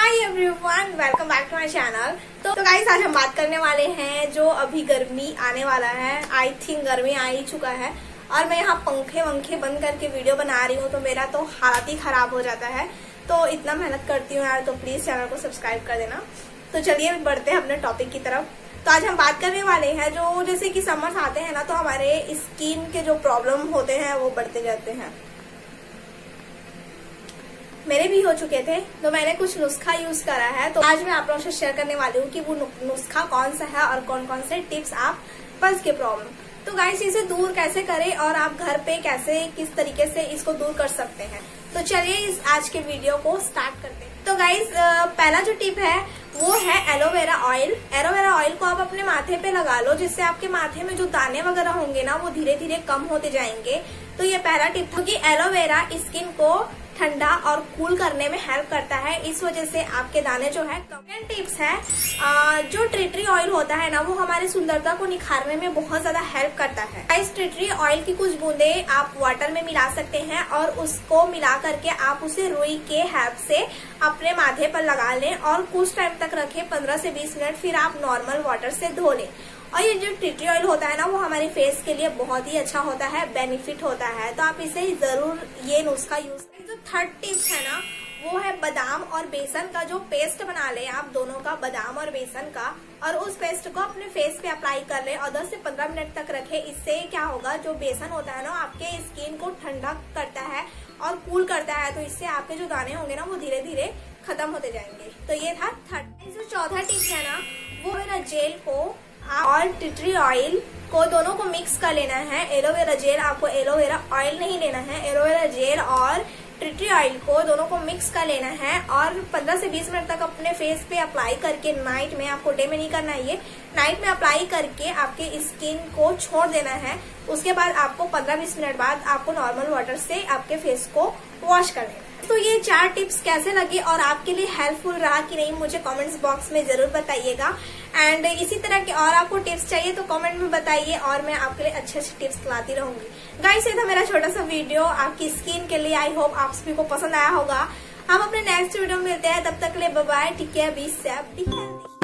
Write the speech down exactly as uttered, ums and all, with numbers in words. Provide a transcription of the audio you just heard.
Hi everyone, welcome back to my channel. तो तो guys, आज हम बात करने वाले हैं जो अभी गर्मी आने वाला है। आई थिंक गर्मी आ ही चुका है और मैं यहाँ पंखे वंखे बंद करके वीडियो बना रही हूँ तो मेरा तो हालत ही खराब हो जाता है। तो इतना मेहनत करती हूँ यार, तो प्लीज चैनल को सब्सक्राइब कर देना। तो चलिए बढ़ते हैं अपने टॉपिक की तरफ। तो आज हम बात करने वाले हैं जो जैसे कि समर्स आते हैं ना, तो हमारे स्किन के जो प्रॉब्लम होते हैं वो बढ़ते जाते हैं। मेरे भी हो चुके थे, तो मैंने कुछ नुस्खा यूज करा है। तो आज मैं आप लोगों से शेयर करने वाली हूँ कि वो नुस्खा कौन सा है और कौन कौन से टिप्स आप पल्स के प्रॉब्लम, तो गाइस इसे दूर कैसे करें और आप घर पे कैसे किस तरीके से इसको दूर कर सकते हैं। तो चलिए इस आज के वीडियो को स्टार्ट करते हैं। तो गाइस पहला जो टिप है वो है एलोवेरा ऑयल। एलोवेरा ऑयल को आप अपने माथे पे लगा लो, जिससे आपके माथे में जो दाने वगैरह होंगे ना वो धीरे धीरे कम होते जाएंगे। तो ये पहला टिप, क्योंकि एलोवेरा स्किन को ठंडा और कूल करने में हेल्प करता है, इस वजह से आपके दाने जो है कम। टिप्स है आ, जो ट्रिटरी ऑयल होता है ना वो हमारी सुंदरता को निखारने में बहुत ज्यादा हेल्प करता है। इस ट्रिटरी ऑयल की कुछ बूंदे आप वाटर में मिला सकते हैं और उसको मिला करके आप उसे रुई के हेल्प से अपने माथे पर लगा लें और कुछ टाइम तक रखें, पंद्रह से बीस मिनट, फिर आप नॉर्मल वाटर से धो लें। और ये जो ट्रिटरी ऑयल होता है ना वो हमारे फेस के लिए बहुत ही अच्छा होता है, बेनिफिट होता है। तो आप इसे जरूर ये नुस्खा यूज करें। जो थर्ड टिप्स है ना वो है बादाम और बेसन का जो पेस्ट बना ले आप दोनों का, बादाम और बेसन का, और उस पेस्ट को अपने फेस पे अप्लाई कर ले और दस से पंद्रह मिनट तक रखे। इससे क्या होगा, जो बेसन होता है ना आपके स्किन को ठंडा करता है और कूल करता है, तो इससे आपके जो दाने होंगे ना वो धीरे धीरे खत्म होते जाएंगे। तो ये था थर्ड। जो चौथा टिप्स है ना वो मेरा जेल को और ट्रिटरी ऑयल को दोनों को मिक्स कर लेना है। एलोवेरा जेल, आपको एलोवेरा ऑयल नहीं लेना है, एलोवेरा जेल और ट्रिटरी ऑयल को दोनों को मिक्स कर लेना है और पंद्रह से बीस मिनट तक अपने फेस पे अप्लाई करके, नाइट में, आपको डे में नहीं करना है, ये नाइट में अप्लाई करके आपके स्किन को छोड़ देना है। उसके बाद आपको पंद्रह बीस मिनट बाद आपको नॉर्मल वाटर से आपके फेस को वॉश कर लेना है। तो ये चार टिप्स कैसे लगे और आपके लिए हेल्पफुल रहा कि नहीं, मुझे कमेंट्स बॉक्स में जरूर बताइएगा। एंड इसी तरह के और आपको टिप्स चाहिए तो कमेंट में बताइए और मैं आपके लिए अच्छे अच्छे टिप्स लाती रहूंगी। गाइस, ये था मेरा छोटा सा वीडियो आपकी स्किन के लिए। आई होप आप सभी को पसंद आया होगा। हम अपने नेक्स्ट वीडियो में मिलते हैं, तब तक के लिए bye bye, take care, be safe, be healthy.